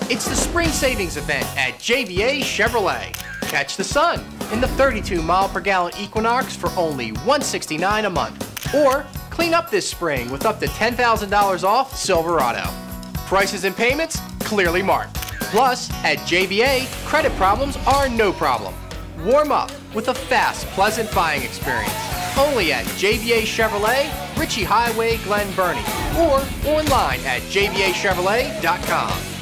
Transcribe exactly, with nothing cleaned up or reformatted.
It's the spring savings event at J B A Chevrolet. Catch the sun in the thirty-two mile per gallon Equinox for only one hundred sixty-nine dollars a month. Or clean up this spring with up to ten thousand dollars off Silverado. Prices and payments clearly marked. Plus, at J B A, credit problems are no problem. Warm up with a fast, pleasant buying experience. Only at J B A Chevrolet, Ritchie Highway, Glen Burnie, or online at j b a chevrolet dot com.